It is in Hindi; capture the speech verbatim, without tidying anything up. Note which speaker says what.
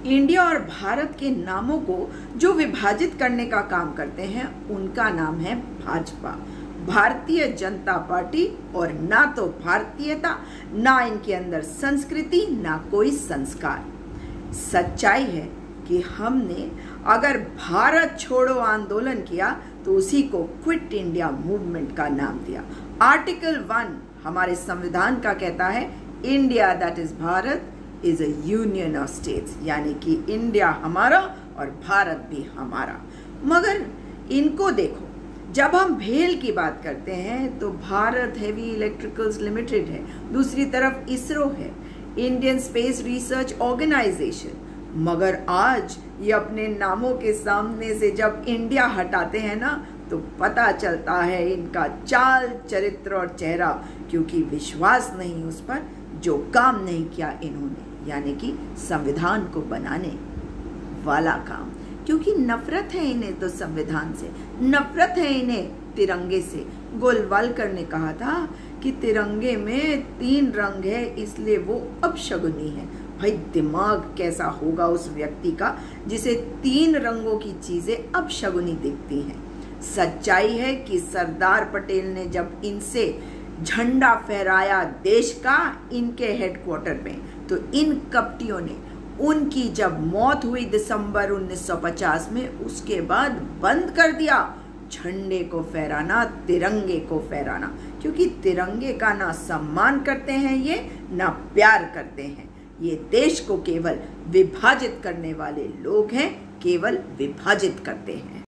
Speaker 1: इंडिया और भारत के नामों को जो विभाजित करने का काम करते हैं उनका नाम है भाजपा, भारतीय जनता पार्टी। और ना तो भारतीयता, ना इनके अंदर संस्कृति, ना कोई संस्कार। सच्चाई है कि हमने अगर भारत छोड़ो आंदोलन किया तो उसी को क्विट इंडिया मूवमेंट का नाम दिया। आर्टिकल वन हमारे संविधान का कहता है India that is Bharat is a union of states, यानी कि इंडिया हमारा और भारत भी हमारा। मगर इनको देखो, जब हम भेल की बात करते हैं तो भारत हेवी इलेक्ट्रिकल्स लिमिटेड है, दूसरी तरफ इसरो है, इंडियन स्पेस रिसर्च ऑर्गेनाइजेशन। मगर आज ये अपने नामों के सामने से जब इंडिया हटाते हैं ना तो पता चलता है इनका चाल चरित्र और चेहरा, क्योंकि विश्वास नहीं उस पर जो काम नहीं किया इन्होंने, यानी कि संविधान को बनाने वाला काम। क्योंकि नफरत है इन्हें तो संविधान से, नफरत है इन्हें तिरंगे से। गोलवालकर ने कहा था कि तिरंगे में तीन रंग है इसलिए वो अपशगुनी है। भाई दिमाग कैसा होगा उस व्यक्ति का जिसे तीन रंगों की चीजें अपशगुनी दिखती हैं। सच्चाई है कि सरदार पटेल ने जब इनसे झंडा फहराया देश का इनके हेडक्वार्टर में, तो इन कपटियों ने उनकी जब मौत हुई दिसंबर उन्नीस सौ पचास में, उसके बाद बंद कर दिया झंडे को फहराना, तिरंगे को फहराना। क्योंकि तिरंगे का ना सम्मान करते हैं ये, ना प्यार करते हैं। ये देश को केवल विभाजित करने वाले लोग हैं, केवल विभाजित करते हैं।